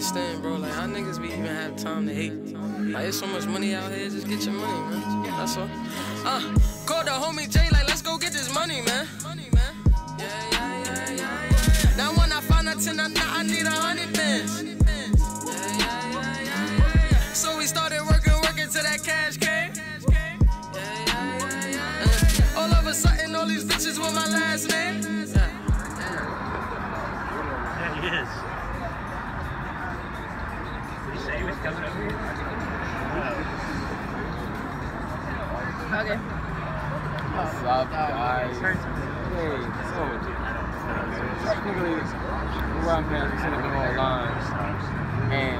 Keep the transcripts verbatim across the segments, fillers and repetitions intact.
understand, bro. Like, how niggas be even have time to hate? Like, there's so much money out here. Just get your money, man. That's all. Uh, call the homie Jay, like, let's go get this money, man. Money, man. Yeah, yeah, yeah, yeah, yeah. Now when I find a ten, I, I need a hundred bands. Yeah, yeah, yeah, yeah, yeah, yeah. So we started working, working till that cash came. Yeah, yeah, yeah, yeah. Uh, all of a sudden, all these bitches want my last name. Yeah, yeah he is. Did he say he was coming over here? Okay. What's up, guys? Hey, so typically, around pants, we sit in the whole line, and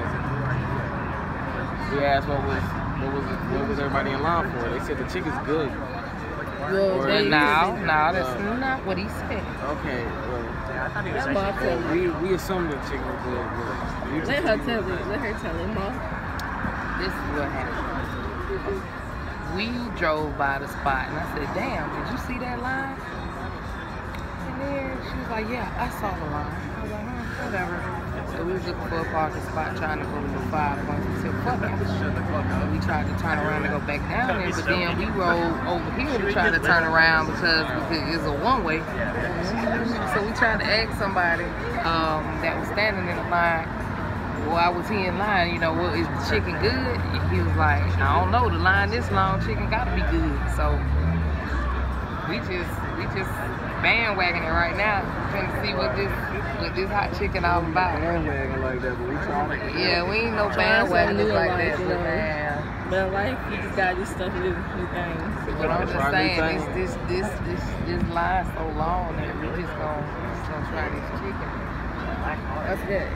we asked what was what was what was everybody in line for. They said the chicken's good. Well, or, they no, no, uh, that's not what he said. Okay, well, yeah, I thought he was actually well, we we assumed the chicken was good. But let her tell it. Let her tell it, Mom. This is what happened. We drove by the spot and I said, damn, did you see that line? And then she was like, yeah, I saw the line. I was like, hmm, whatever. So we was looking for a parking spot trying to go to the five points. We said, fuck it. So we tried to turn around and go back down there, but then we rolled over here to try to turn around because it's a one-way. So we tried to ask somebody um, that was standing in the line, why was he in line? You know, well, is the chicken good? And he was like, I don't know, the line this long, chicken gotta be good. So we just we just bandwagoning right now, trying to see what this what this hot chicken all about. Bandwagon like that, but we trying to. Yeah, we ain't no bandwagoners like that, you know. Man. But life, you just gotta do stuff, new, new things. But I'm just saying, this this this this this line so long that we just gonna just gonna try this chicken. That's good.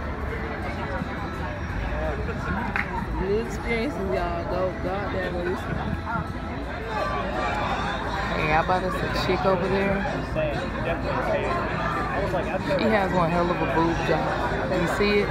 New experiences, y'all. Go, go out there and go do something. Hey, how about this chick over there? She has one hell of a boob job. Do you see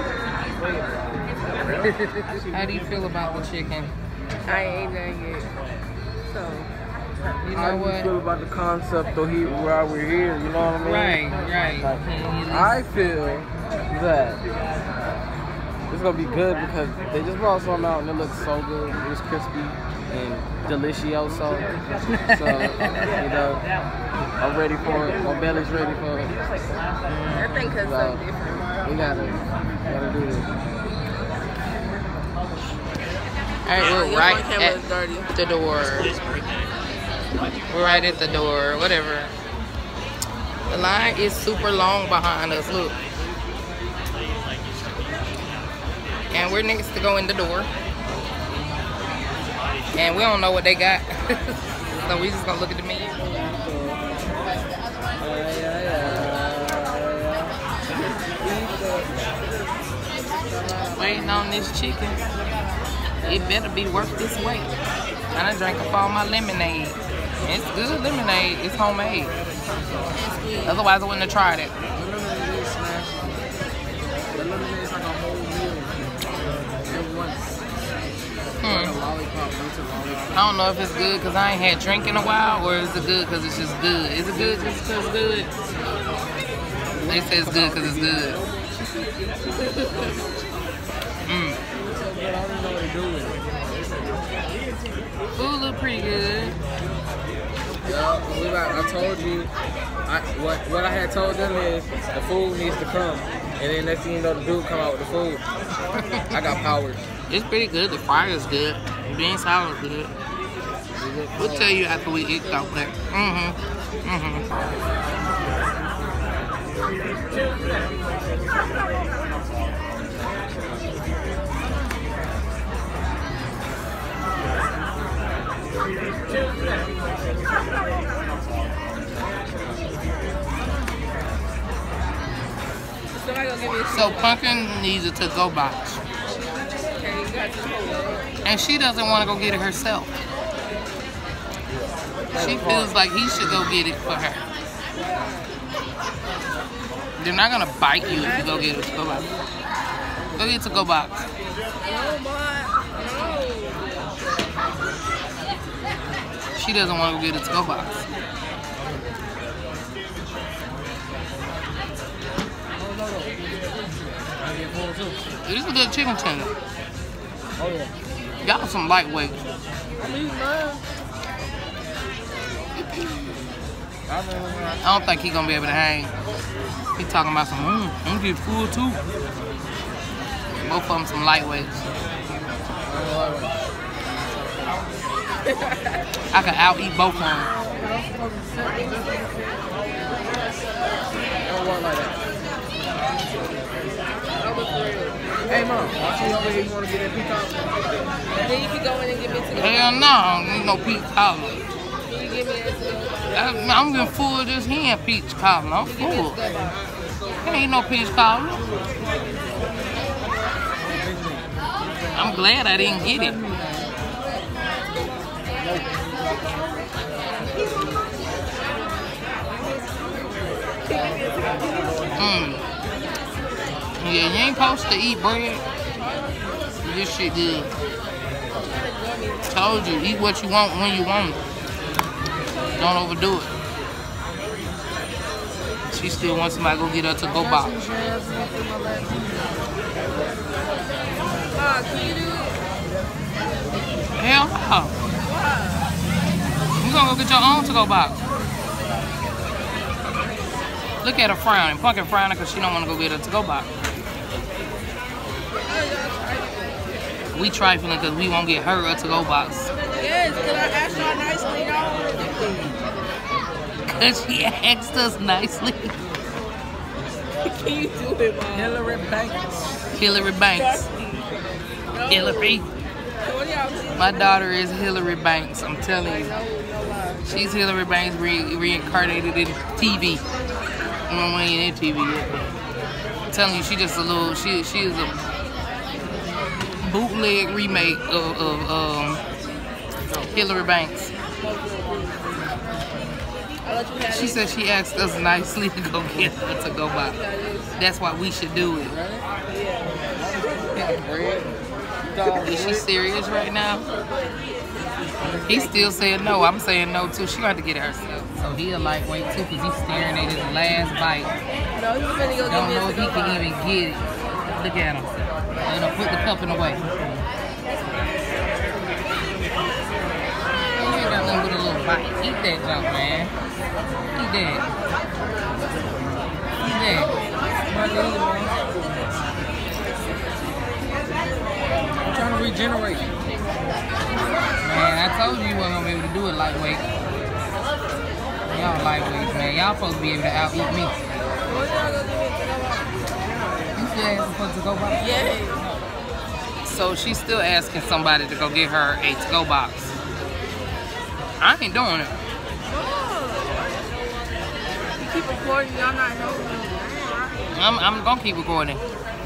it? How do you feel about the chicken? I ain't none yet. So, you know How what? do you feel about the concept of he, why we're here? You know what I mean? Right, right. Like, I feel that it's gonna be good because they just brought something out and it looks so good. It was crispy and delicioso. So, you know, I'm ready for it. My belly's ready for it. I think it's so, so different. We gotta, gotta do this. Alright, we're right at the door. We're right at the door, whatever. The line is super long behind us, look. And we're next to go in the door. And we don't know what they got. So we just gonna look at the menu. Waiting on this chicken. It better be worth this weight. I done drank up all my lemonade. It's good lemonade. It's homemade. Otherwise, I wouldn't have tried it. Hmm. I don't know if it's good because I ain't had drink in a while, or is it good because it's just good? Is it good just because it's good? They say it's good because it's good. Mm. Food look pretty good. Yeah, we like, I told you, I, what what I had told them is the food needs to come, and then next thing you know, the dude come out with the food. I got power. It's pretty good. The fry is good. The bean salad is good. We'll tell you after we eat though. Mm-hmm. Mm-hmm. So Pumpkin needs a to-go box. And she doesn't want to go get it herself. She feels like he should go get it for her. They're not gonna bite you if you go get a to-go box. Go get a to-go box. She doesn't want to go get a to-go box. too. This is a good chicken tender. Oh yeah. Y'all some lightweights. I need mine. I don't think he gonna be able to hang. He talking about some, mm, I'm getting full too. Both of them some lightweights. I could out eat both of them. Don't work like that. Hey mom, I see you over here. You want to get that peacock? And then you can go in and give me to go. Hell no, I don't need no peach cobbler. Can you give me that to go? I- I'm getting full of this here peach cobbler. I'm full. There ain't no peach cobbler. I'm glad I didn't get it. Mm. Yeah, you ain't supposed to eat bread. This shit good. Told you, eat what you want when you want it. Don't overdo it. She still wants somebody to go get her to go box. Ma, can you do it? Hell no. You gonna go get your own to go box. Look at her frowning. Pumpkin frowning because she don't want to go get her to go box. We trifling because we won't get her a to go box. Yes, because I asked y'all nicely, y'all want to Because she asked us nicely. Can you do it, Mom? Hillary Banks. Hillary Banks. No. Hillary. What y'all see? My daughter is Hillary Banks. I'm telling you. No, no lie. She's Hillary Banks re reincarnated in T V. I don't know in T V yet. I'm telling you, she just a little. She she is a bootleg remake of, of um, Hillary Banks. I'll let you have She it. said she asked us nicely to go get her to go by. That's why we should do it. Is she serious right now? He still saying no. I'm saying no too. She got to get it herself. So he a lightweight too because he's staring at his last bite. No, he's finna go Don't get know me if a he cigar. can even get it. Look at him. You know, put the cupping away. You ain't got nothing but a little bite. Eat that junk, man. Eat that. Eat that. I'm trying to regenerate. Man, I told you you wasn't gonna be able to do it lightweight. Y'all lightweights, man. Y'all supposed to be able to out eat me. What y'all gonna do with cigar? You still asking for to go box? Yeah. So she's still asking somebody to go get her a to go box. I ain't doing it. You keep recording, y'all not helping me. Right? I'm I'm gonna keep recording.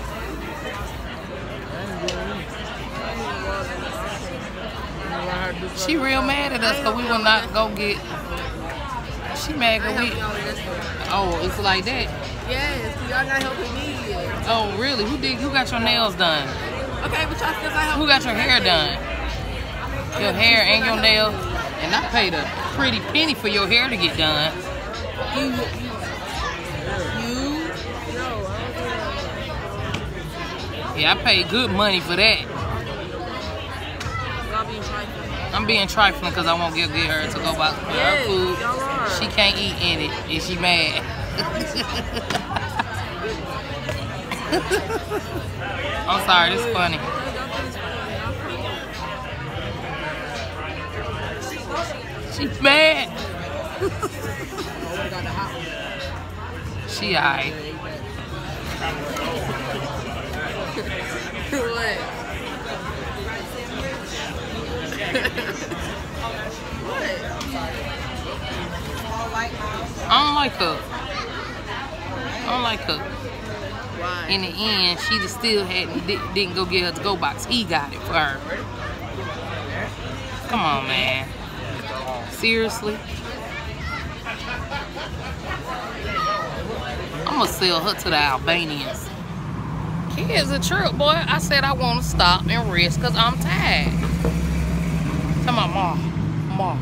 She real mad at us because we will not go get. She mad because we. Oh, it's like that. Yes, y'all not helping me yet. Oh, really? Who did? Who got your nails done? Okay, but y'all still not helping Who got your hair done? Your hair and your nails. And I paid a pretty penny for your hair to get done. You, you, you? No, I Yeah, I paid good money for that. don't Y'all being trifling. I'm being trifling because I won't get, get her to go buy her Yes, food. y'all are. She can't eat in it, and she mad. I'm sorry, this is funny. She mad. She alright. What? I don't like her. I don't like her. Why? In the end, she just still hadn't di didn't go get her to go box. He got it for her. Come on, man. Seriously? I'm gonna sell her to the Albanians. Kids a trip, boy. I said I want to stop and rest because I'm tired. Tell my mom, mom,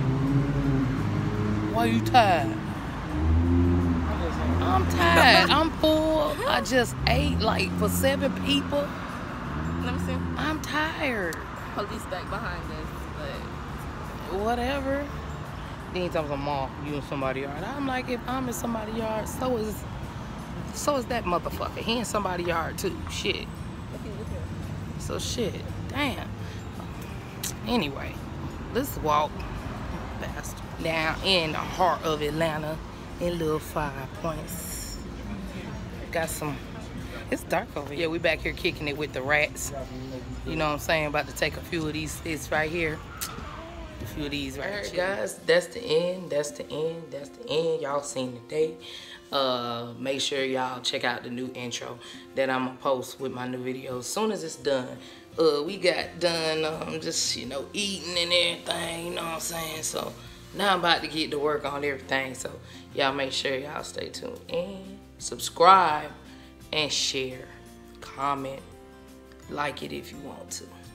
why you tired? I'm tired. I'm full Girl, I just ate like for seven people. Let me see. I'm tired. Police back behind us, but Whatever. Then he talking about, Mom, you in somebody's yard. I'm like, if I'm in somebody's yard, so is so is that motherfucker. He in somebody's yard too. Shit. So shit. Damn. Anyway, let's walk past down in the heart of Atlanta in little Five Points. Got some. It's dark over here. Yeah, we back here kicking it with the rats. You know what I'm saying? About to take a few of these. It's right here. A few of these right here. Guys, that's the end. That's the end. That's the end. Y'all seen the day. Uh, make sure y'all check out the new intro that I'm gonna post with my new videos as soon as it's done. Uh, we got done um, just, you know, eating and everything, you know what I'm saying? So now I'm about to get to work on everything. So y'all make sure y'all stay tuned and subscribe and share, comment, like it if you want to.